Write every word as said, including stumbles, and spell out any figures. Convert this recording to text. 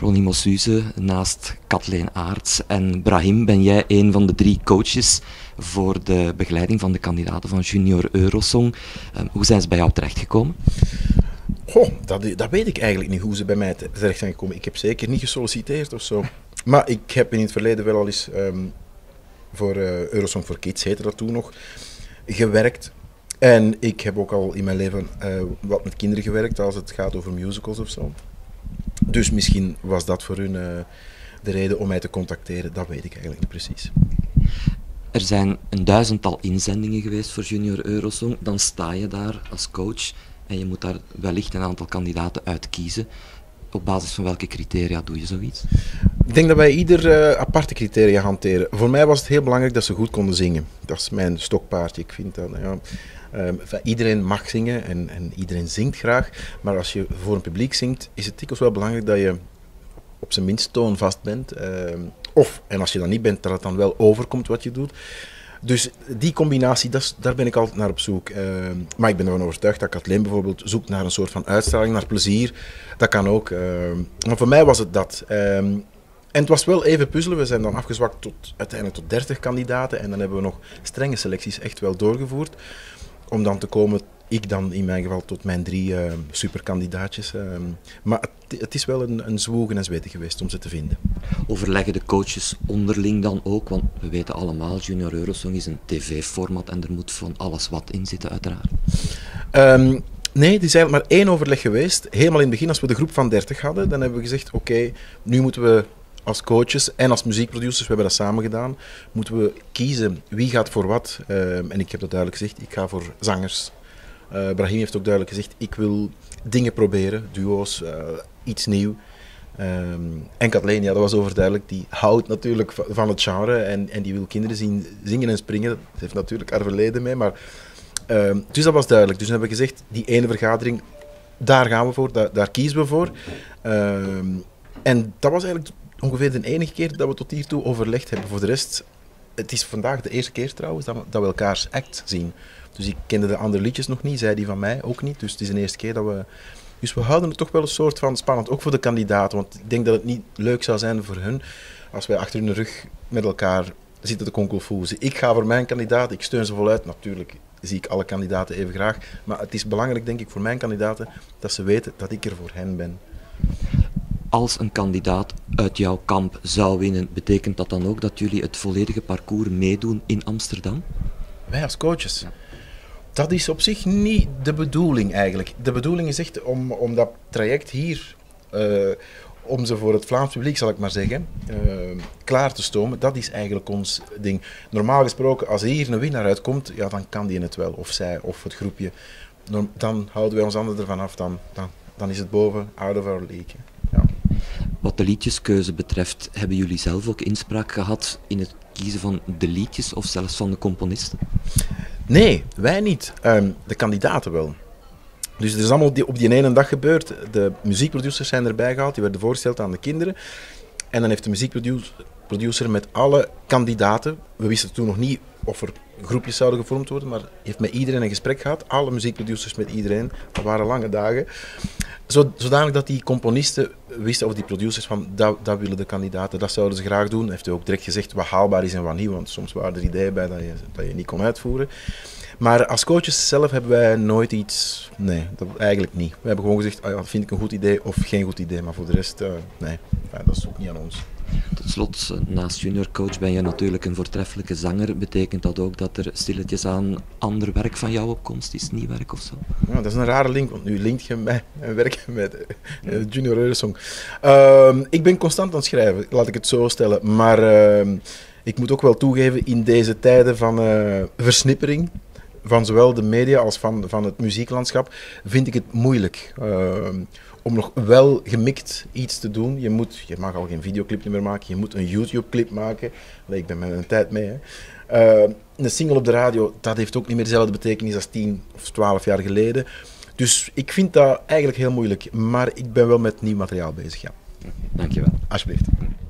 Ronnie Mossuze, naast Kathleen Aerts en Brahim ben jij een van de drie coaches voor de begeleiding van de kandidaten van Junior Eurosong. Um, hoe zijn ze bij jou terechtgekomen? Goh, dat, dat weet ik eigenlijk niet hoe ze bij mij terecht zijn gekomen. Ik heb zeker niet gesolliciteerd of zo. Maar ik heb in het verleden wel al eens um, voor uh, Eurosong for Kids, heette dat toen nog, gewerkt. En ik heb ook al in mijn leven uh, wat met kinderen gewerkt als het gaat over musicals of zo. Dus misschien was dat voor hun uh, de reden om mij te contacteren. Dat weet ik eigenlijk niet precies. Er zijn een duizendtal inzendingen geweest voor Junior Eurosong. Dan sta je daar als coach en je moet daar wellicht een aantal kandidaten uitkiezen. Op basis van welke criteria doe je zoiets? Ik denk dat wij ieder uh, aparte criteria hanteren. Voor mij was het heel belangrijk dat ze goed konden zingen. Dat is mijn stokpaardje. Ik vind dat, ja, um, iedereen mag zingen en, en iedereen zingt graag. Maar als je voor een publiek zingt, is het dikwijls wel belangrijk dat je op zijn minst toonvast bent. Um, of, en als je dat niet bent, dat het dan wel overkomt wat je doet. Dus die combinatie, dat is, daar ben ik altijd naar op zoek. Uh, maar ik ben ervan overtuigd dat Kathleen bijvoorbeeld zoekt naar een soort van uitstraling, naar plezier. Dat kan ook. Uh, maar voor mij was het dat. Uh, en het was wel even puzzelen. We zijn dan afgezwakt tot uiteindelijk tot dertig kandidaten. En dan hebben we nog strenge selecties echt wel doorgevoerd. Om dan te komen, ik dan in mijn geval, tot mijn drie uh, superkandidaatjes. Uh, maar het, het is wel een, een zwoegen en zweten geweest om ze te vinden. Overleggen de coaches onderling dan ook? Want we weten allemaal, Junior Eurosong is een tv-format en er moet van alles wat in zitten, uiteraard. Um, nee, het is eigenlijk maar één overleg geweest. Helemaal in het begin, als we de groep van dertig hadden, dan hebben we gezegd, oké, okay, nu moeten we als coaches en als muziekproducers, we hebben dat samen gedaan, moeten we kiezen wie gaat voor wat. Um, en ik heb dat duidelijk gezegd, ik ga voor zangers. Uh, Brahim heeft ook duidelijk gezegd, ik wil dingen proberen, duo's, uh, iets nieuws. Um, en Kathleen, ja, dat was overduidelijk, die houdt natuurlijk van, van het genre en, en die wil kinderen zien zingen en springen. Dat heeft natuurlijk haar verleden mee, maar... Um, dus dat was duidelijk. Dus dan hebben we gezegd, die ene vergadering, daar gaan we voor, daar, daar kiezen we voor. Um, en dat was eigenlijk ongeveer de enige keer dat we tot hiertoe overlegd hebben. Voor de rest, het is vandaag de eerste keer trouwens dat we, dat we elkaars act zien. Dus ik kende de andere liedjes nog niet, zij die van mij ook niet. Dus het is de eerste keer dat we... Dus we houden het toch wel een soort van spannend, ook voor de kandidaten. Want ik denk dat het niet leuk zou zijn voor hun als wij achter hun rug met elkaar zitten te konkelfoezen. Ik ga voor mijn kandidaat, ik steun ze voluit. Natuurlijk zie ik alle kandidaten even graag. Maar het is belangrijk, denk ik, voor mijn kandidaten dat ze weten dat ik er voor hen ben. Als een kandidaat uit jouw kamp zou winnen, betekent dat dan ook dat jullie het volledige parcours meedoen in Amsterdam? Wij als coaches? Ja. Dat is op zich niet de bedoeling eigenlijk. De bedoeling is echt om, om dat traject hier, uh, om ze voor het Vlaams publiek, zal ik maar zeggen, uh, klaar te stomen. Dat is eigenlijk ons ding. Normaal gesproken, als er hier een winnaar uitkomt, ja, dan kan die het wel, of zij, of het groepje. Dan houden wij ons handen ervan af, dan, dan, dan is het boven, out of our league. Ja. Wat de liedjeskeuze betreft, hebben jullie zelf ook inspraak gehad in het kiezen van de liedjes, of zelfs van de componisten? Nee, wij niet. Um, de kandidaten wel. Dus het is allemaal die, op die ene dag gebeurd. De muziekproducers zijn erbij gehaald, die werden voorgesteld aan de kinderen. En dan heeft de muziekproducer met alle kandidaten, we wisten toen nog niet of er groepjes zouden gevormd worden, maar heeft met iedereen een gesprek gehad. Alle muziekproducers met iedereen. Dat waren lange dagen. Zodanig dat die componisten wisten, of die producers, van dat, dat willen de kandidaten, dat zouden ze graag doen. Heeft hij ook direct gezegd wat haalbaar is en wat niet, want soms waren er ideeën bij dat je, dat je niet kon uitvoeren. Maar als coaches zelf hebben wij nooit iets... Nee, dat, eigenlijk niet. We hebben gewoon gezegd, ah ja, vind ik een goed idee of geen goed idee, maar voor de rest, uh, nee, ja, dat is ook niet aan ons. Tot slot, naast juniorcoach ben je natuurlijk een voortreffelijke zanger. Betekent dat ook dat er stilletjes aan ander werk van jou op komst is, nieuw werk of zo? Ja, dat is een rare link, want nu linkt je mij en werk met uh, Junior Eurosong. Uh, ik ben constant aan het schrijven, laat ik het zo stellen. Maar uh, ik moet ook wel toegeven, in deze tijden van uh, versnippering, van zowel de media als van, van het muzieklandschap, vind ik het moeilijk uh, om nog wel gemikt iets te doen. Je, moet, je mag al geen videoclip meer maken, je moet een YouTube-clip maken. Allee, ik ben met een tijd mee. Hè. Uh, een single op de radio, dat heeft ook niet meer dezelfde betekenis als tien of twaalf jaar geleden. Dus ik vind dat eigenlijk heel moeilijk, maar ik ben wel met nieuw materiaal bezig. Ja. Dank je wel. Alsjeblieft.